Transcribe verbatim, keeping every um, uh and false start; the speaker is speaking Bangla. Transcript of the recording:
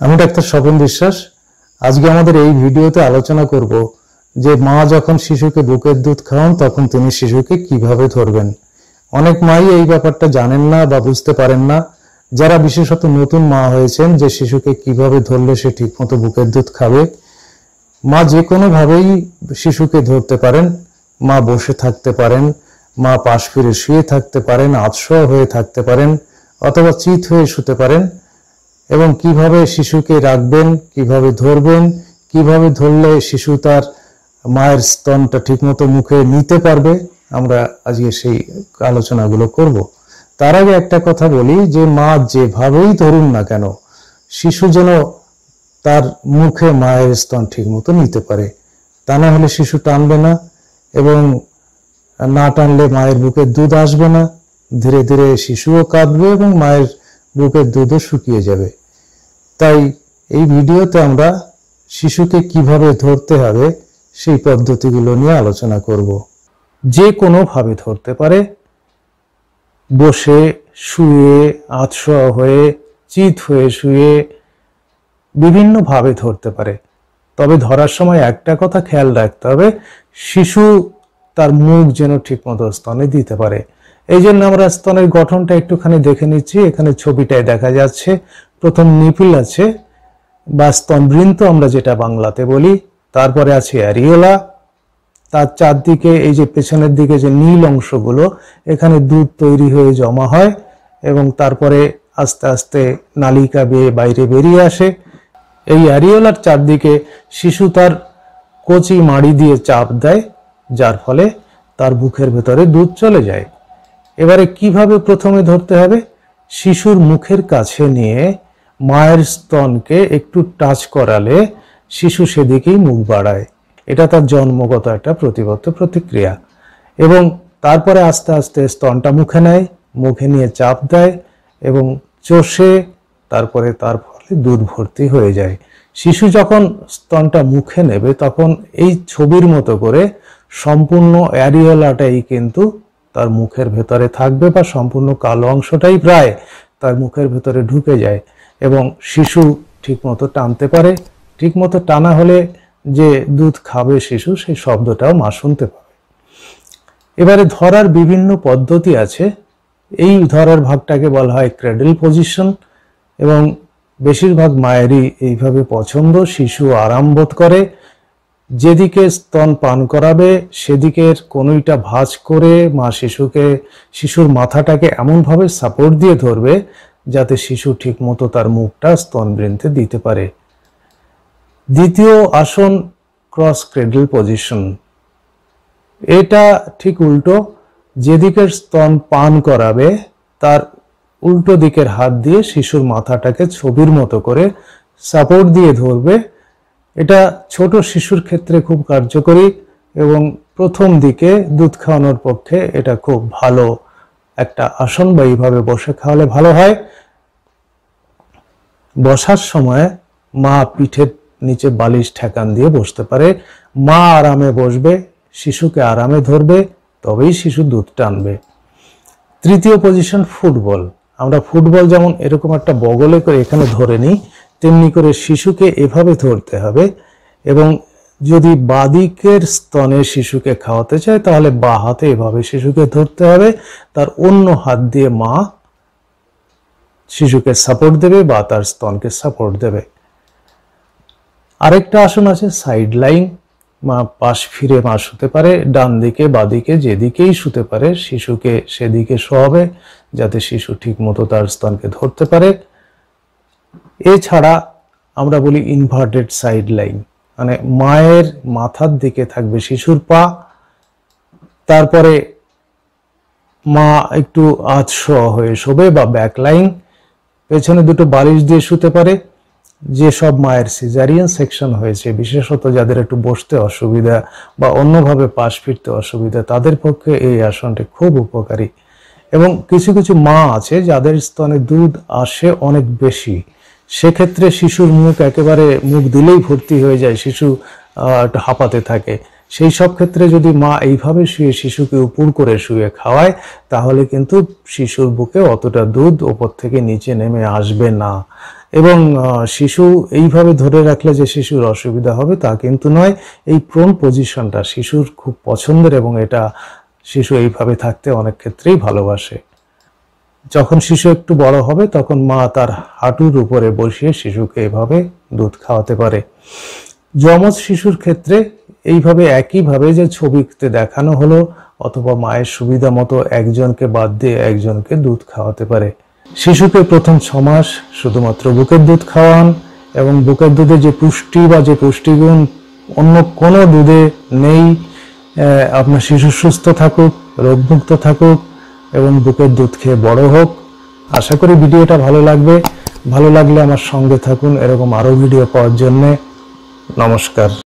আমি ডাক্তার স্বপন বিশ্বাস। আজকে আমাদের এই ভিডিওতে আলোচনা করব যে মা যখন শিশুকে বুকের দুধ খাওয়ান তখন তিনি শিশুকে কিভাবে ধরবেন। অনেক মাই এই ব্যাপারটা জানেন না বা বুঝতে পারেন না, যারা বিশেষত নতুন মা হয়েছেন, যে শিশুকে কিভাবে ধরলে সে ঠিকমতো বুকের দুধ খাবে। মা যে কোনো ভাবেই শিশুকে ধরতে পারেন। মা বসে থাকতে পারেন, মা পাশ ফিরে শুয়ে থাকতে পারেন, আধশোয়া হয়ে থাকতে পারেন, অথবা চিত হয়ে শুতে পারেন। এবং কিভাবে শিশুকে রাখবেন, কিভাবে ধরবেন, কিভাবে ধরলে শিশু তার মায়ের স্তনটা ঠিকমতো মুখে নিতে পারবে, আমরা আজকে সেই আলোচনাগুলো করব। তার আগে একটা কথা বলি যে মা যেভাবেই ধরুন না কেন, শিশু যেন তার মুখে মায়ের স্তন ঠিকমতো নিতে পারে। তা না হলে শিশু টানবে না, এবং না টানলে মায়ের বুকের দুধ আসবে না। ধীরে ধীরে শিশুও কাঁদবে এবং মায়ের বুকের দুধও শুকিয়ে যাবে। তাই এই ভিডিওতে আমরা শিশুকে কিভাবে ধরতে হবে সেই পদ্ধতিগুলো নিয়ে আলোচনা করব। যে কোনো ভাবে ধরতে পারে, বসে, শুয়ে, আধশোয়া হয়ে, চিত হয়ে শুয়ে, বিভিন্ন ভাবে ধরতে পারে। তবে ধরার সময় একটা কথা খেয়াল রাখতে হবে, শিশু তার মুখ যেন ঠিকমতো স্তনে দিতে পারে। এই জন্য আমরা স্তনের গঠনটা একটুখানি দেখে নিচ্ছি। এখানে ছবিটায় দেখা যাচ্ছে প্রথম নিপিল আছে বা স্তনবৃন্ত আমরা যেটা বাংলাতে বলি, তারপরে আছে অ্যারিওলা, তার চারদিকে এই যে পেছনের দিকে যে নীল অংশগুলো, এখানে দুধ তৈরি হয়ে জমা হয় এবং তারপরে আস্তে আস্তে নালিকা বেয়ে বাইরে বেরিয়ে আসে। এই অ্যারিওলার চারদিকে শিশু তার কচি মাড়ি দিয়ে চাপ দেয়, যার ফলে তার বুকের ভেতরে দুধ চলে যায়। এবারে কিভাবে প্রথমে ধরতে হবে, শিশুর মুখের কাছে নিয়ে মায়ের স্তনকে একটু টাচ করালে শিশু সেদিকেই মুখ বাড়ায়। এটা তার জন্মগত একটা প্রতিবদ্ধ প্রতিক্রিয়া। এবং তারপরে আস্তে আস্তে স্তনটা মুখে নেয়, মুখে নিয়ে চাপ দেয় এবং চষে, তারপরে তার ফলে দুধ ভর্তি হয়ে যায়। শিশু যখন স্তনটা মুখে নেবে তখন এই ছবির মতো করে সম্পূর্ণ অ্যারিওলাটাই কিন্তু তার মুখের ভেতরে থাকবে, বা সম্পূর্ণ কালো অংশটাই প্রায় তার মুখের ভেতরে ঢুকে যায় এবং শিশু ঠিকমতো টানতে পারে। ঠিকমতো টানা হলে যে দুধ খাবে শিশু, সেই শব্দটাও মা শুনতে পাবে। এবারে ধরার বিভিন্ন পদ্ধতি আছে। এই ধরার ভাগটাকে বলা হয় ক্রেডল পজিশন, এবং বেশিরভাগ মায়েরই এইভাবে পছন্দ। শিশু আরাম বোধ করে। যেদিকে স্তন পান করাবে সেদিকের কনুইটা ভাঁজ করে মা শিশুকে শিশুর মাথাটাকে এমনভাবে সাপোর্ট দিয়ে ধরবে যাতে শিশু ঠিকমতো তার মুখটা স্তনবৃন্তে দিতে পারে। দ্বিতীয় আসন ক্রস ক্রেডল পজিশন। এটা ঠিক উল্টো, যেদিকের স্তন পান করাবে তার উল্টো দিকের হাত দিয়ে শিশুর মাথাটাকে ছবির মতো করে সাপোর্ট দিয়ে ধরবে। এটা ছোট শিশুর ক্ষেত্রে খুব কার্যকরী এবং প্রথম দিকে দুধ খাওয়ানোর পক্ষে এটা খুব ভালো একটা আসন, বা এইভাবে বসে খাওয়ালে ভালো হয়। বসার সময় মা পিঠের নিচে বালিশ ঠেকান দিয়ে বসতে পারে। মা আরামে বসবে, শিশুকে আরামে ধরবে, তবেই শিশু দুধ টানবে। তৃতীয় পজিশন ফুটবল। আমরা ফুটবল যেমন এরকম একটা বগলে করে এখানে ধরে নিই, তেমনি করে শিশুকে এভাবে ধরতে হবে। এবং যদি বাদিকের স্তনে শিশুকে খাওয়াতে চায় তাহলে বা হাতে এভাবে শিশুকে ধরতে হবে, তার অন্য হাত দিয়ে মা শিশুকে সাপোর্ট দেবে বা তার স্তনকে সাপোর্ট দেবে। আরেকটা আসন আছে সাইড লাইন। মা পাশ ফিরে মা শুতে পারে, ডান দিকে বাদিকে যেদিকেই শুতে পারে শিশুকে সেদিকে শোয়াবে যাতে শিশু ঠিক মতো তার স্তনকে ধরতে পারে। এছাড়া আমরা বলি ইনভার্টেড সাইড লাইন, মানে মায়ের মাথার দিকে থাকবে শিশুর পা, তারপরে মা একটু আধশোয়া হয়ে শোবে বা ব্যাক লাইন, পেছনে দুটো বালিশ দিয়ে শুতে পারে। যেসব মায়ের সিজারিয়ান সেকশন হয়েছে, বিশেষত যাদের একটু বসতে অসুবিধা বা অন্যভাবে পাশ ফিরতে অসুবিধা, তাদের পক্ষে এই আসনটি খুব উপকারী। এবং কিছু কিছু মা আছে যাদের স্তনে দুধ আসে অনেক বেশি, সেক্ষেত্রে শিশুর মুখ একেবারে মুখ দিলেই ভর্তি হয়ে যায়, শিশু একটু হাঁপাতে থাকে। সেই সব ক্ষেত্রে যদি মা এইভাবে শুয়ে শিশুকে উপর করে শুয়ে খাওয়ায় তাহলে কিন্তু শিশুর বুকে অতটা দুধ ওপর থেকে নিচে নেমে আসবে না। এবং শিশু এইভাবে ধরে রাখলে যে শিশুর অসুবিধা হবে তা কিন্তু নয়। এই প্রোন পজিশনটা শিশুর খুব পছন্দের এবং এটা শিশু এইভাবে থাকতে অনেক ক্ষেত্রেই ভালোবাসে। যখন শিশু একটু বড় হবে তখন মা তার হাঁটুর উপরে বসিয়ে শিশুকে এভাবে দুধ খাওয়াতে পারে। যমজ শিশুর ক্ষেত্রে এইভাবে একইভাবে যে ছবিতে দেখানো হলো অথবা মায়ের সুবিধা মতো একজনকে বাদ দিয়ে একজনকে দুধ খাওয়াতে পারে। শিশুকে প্রথম ছ মাস শুধুমাত্র বুকের দুধ খাওয়ান এবং বুকের দুধে যে পুষ্টি বা যে পুষ্টিগুণ অন্য কোনো দুধে নেই। আপনার শিশু সুস্থ থাকুক, রোগমুক্ত থাকুক এবং বুকের দুধ খেয়ে বড় হোক। আশা করি ভিডিওটা ভালো লাগবে। ভালো লাগলে আমার সঙ্গে থাকুন এরকম আরও ভিডিও পাওয়ার জন্যে। নমস্কার।